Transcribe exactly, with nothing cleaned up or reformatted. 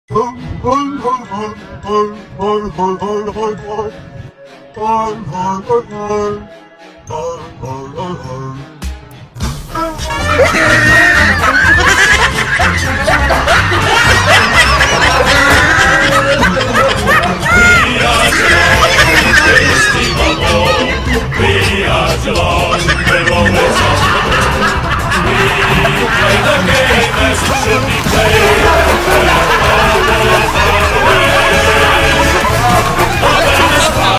We are Geelong, we're always on the move. We play